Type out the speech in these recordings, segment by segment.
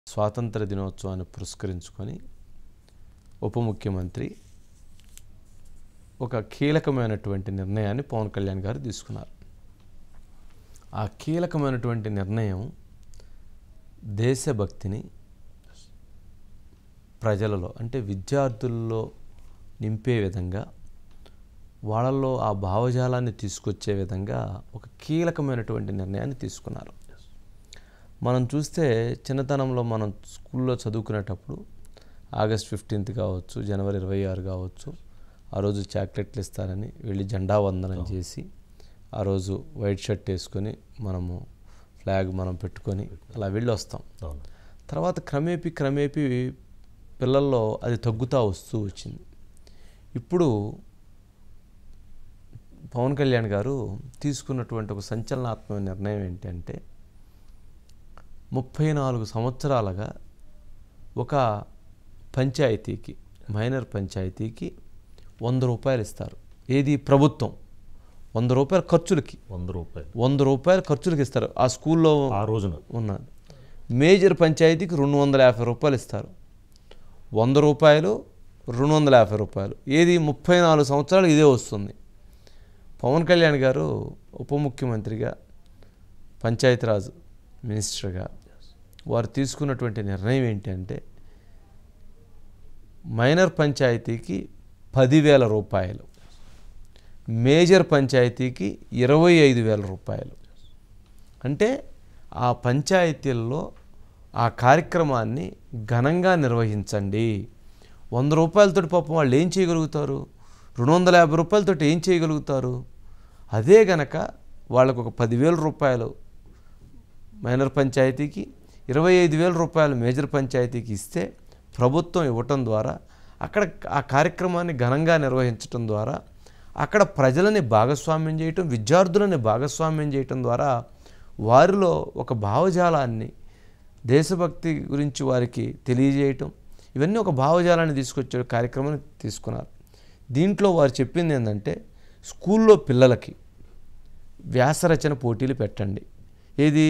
స్వాతంత్ర దినోత్సవాన్ని పురస్కరించుకొని ఉప ముఖ్యమంత్రి ఒక కీలకమైనటువంటి నిర్ణయాన్ని పవన్ కళ్యాణ్ గారు తీసుకున్నారు. ఆ కీలకమైనటువంటి నిర్ణయం దేశభక్తిని ప్రజలలో అంటే విద్యార్థుల్లో నింపే విధంగా, వాళ్ళల్లో ఆ భావజాలాన్ని తీసుకొచ్చే విధంగా ఒక కీలకమైనటువంటి నిర్ణయాన్ని తీసుకున్నారు. మనం చూస్తే చిన్నతనంలో మనం స్కూల్లో చదువుకునేటప్పుడు ఆగస్ట్ 15th కావచ్చు, జనవరి 26 కావచ్చు, ఆ రోజు చాక్లెట్లు ఇస్తారని వెళ్ళి జెండా వందనం చేసి ఆ రోజు వైట్ షర్ట్ వేసుకొని మనము ఫ్లాగ్ మనం పెట్టుకొని అలా వెళ్ళి వస్తాం. తర్వాత క్రమేపీ పిల్లల్లో అది తగ్గుతూ వస్తూ వచ్చింది. ఇప్పుడు పవన్ కళ్యాణ్ గారు తీసుకున్నటువంటి ఒక సంచలనాత్మక నిర్ణయం ఏంటంటే 34 సంవత్సరాలుగా ఒక పంచాయతీకి, మైనర్ పంచాయతీకి 100 రూపాయలు ఇస్తారు. ఏది ప్రభుత్వం 100 రూపాయల ఖర్చులకి, 100 రూపాయల ఖర్చులకి ఇస్తారు. ఆ స్కూల్లో ఆ రోజున ఉన్నది. మేజర్ పంచాయతీకి 250 రూపాయలు ఇస్తారు. 100 రూపాయలు, 250 రూపాయలు, ఏది 34 సంవత్సరాలు ఇదే వస్తుంది. పవన్ కళ్యాణ్ గారు ఉప ముఖ్యమంత్రిగా, పంచాయతీరాజ్ మినిస్టర్గా వారు తీసుకున్నటువంటి నిర్ణయం ఏంటంటే మైనర్ పంచాయతీకి 10,000 రూపాయలు, మేజర్ పంచాయతీకి 25,000 రూపాయలు. అంటే ఆ పంచాయతీల్లో ఆ కార్యక్రమాన్ని ఘనంగా నిర్వహించండి. 100 రూపాయలతో పాపం వాళ్ళు ఏం చేయగలుగుతారు? 250 రూపాయలతో ఏం చేయగలుగుతారు? అదే గనక వాళ్ళకు ఒక 10,000 రూపాయలు మైనర్ పంచాయతీకి, 25,000 రూపాయలు మేజర్ పంచాయతీకి ఇస్తే, ప్రభుత్వం ఇవ్వటం ద్వారా అక్కడ ఆ కార్యక్రమాన్ని ఘనంగా నిర్వహించటం ద్వారా అక్కడ ప్రజలని భాగస్వామ్యం చేయటం, విద్యార్థులని భాగస్వామ్యం చేయటం ద్వారా వారిలో ఒక భావజాలాన్ని, దేశభక్తి గురించి వారికి తెలియజేయటం, ఇవన్నీ ఒక భావజాలాన్ని తీసుకొచ్చే కార్యక్రమాన్ని తీసుకున్నారు. దీంట్లో వారు చెప్పింది ఏంటంటే స్కూల్లో పిల్లలకి వ్యాసరచన పోటీలు పెట్టండి. ఏది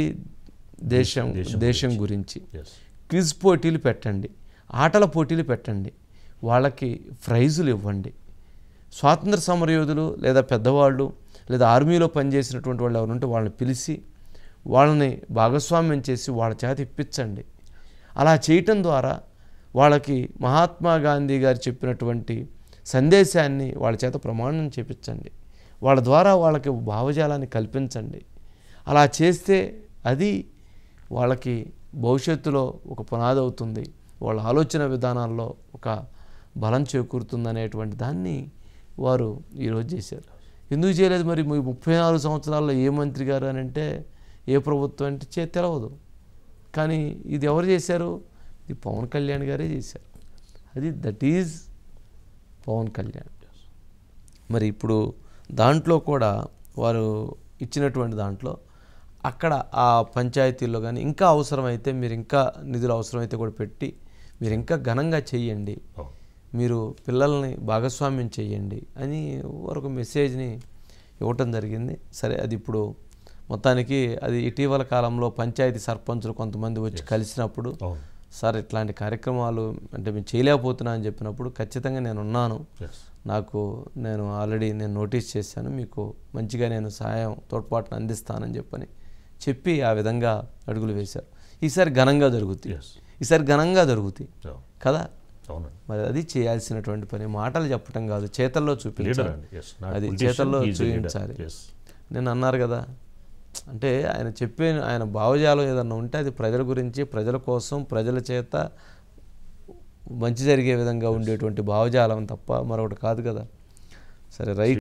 దేశం గురించి క్విజ్ పోటీలు పెట్టండి, ఆటల పోటీలు పెట్టండి, వాళ్ళకి ప్రైజులు ఇవ్వండి. స్వాతంత్ర సమరయోధులు లేదా పెద్దవాళ్ళు లేదా ఆర్మీలో పనిచేసినటువంటి వాళ్ళు ఎవరుంటే వాళ్ళని పిలిచి వాళ్ళని భాగస్వామ్యం చేసి వాళ్ళ చేత ఇప్పించండి. అలా చేయటం ద్వారా వాళ్ళకి మహాత్మా గాంధీ గారు చెప్పినటువంటి సందేశాన్ని వాళ్ళ చేత ప్రమాణం చేపించండి. వాళ్ళ ద్వారా వాళ్ళకి భావజాలాన్ని కల్పించండి. అలా చేస్తే అది వాళ్ళకి భవిష్యత్తులో ఒక పునాది అవుతుంది, వాళ్ళ ఆలోచన విధానాల్లో ఒక బలం చేకూరుతుందనేటువంటి దాన్ని వారు ఈరోజు చేశారు. ఎందుకు చేయలేదు మరి 34 సంవత్సరాల్లో ఏ మంత్రి గారు అని అంటే, ఏ ప్రభుత్వం అంటే తెలవదు. కానీ ఇది ఎవరు చేశారు? ఇది పవన్ కళ్యాణ్ గారే చేశారు. That is Pawan Kalyan. మరి ఇప్పుడు దాంట్లో కూడా వారు ఇచ్చినటువంటి దాంట్లో అక్కడ ఆ పంచాయతీల్లో కానీ ఇంకా అవసరమైతే మీరు ఇంకా నిధులు అవసరమైతే కూడా పెట్టి మీరు ఇంకా ఘనంగా చెయ్యండి, మీరు పిల్లల్ని భాగస్వామ్యం చేయండి అని ఒక మెసేజ్ని ఇవ్వటం జరిగింది. సరే, అది ఇప్పుడు మొత్తానికి అది ఇటీవల కాలంలో పంచాయతీ సర్పంచులు కొంతమంది వచ్చి కలిసినప్పుడు, సార్ ఇట్లాంటి కార్యక్రమాలు అంటే మేము చేయలేకపోతున్నా అని చెప్పినప్పుడు ఖచ్చితంగా నేను ఉన్నాను, నేను ఆల్రెడీ నోటీస్ చేశాను, మీకు మంచిగా నేను సహాయం తోడ్పాటును అందిస్తానని చెప్పి ఆ విధంగా అడుగులు వేశారు. ఈసారి ఘనంగా జరుగుతాయి కదా. మరి అది చేయాల్సినటువంటి పని. మాటలు చెప్పటం కాదు, చేతల్లో చూపించాలి. అది చేతల్లో చూపించాలి. నేను అన్నారు కదా, అంటే ఆయన భావజాలం ఏదన్నా ఉంటే అది ప్రజల గురించి, ప్రజల కోసం, ప్రజల చేత మంచి జరిగే విధంగా ఉండేటువంటి భావజాలం తప్ప మరొకటి కాదు కదా. సరే, రైట్.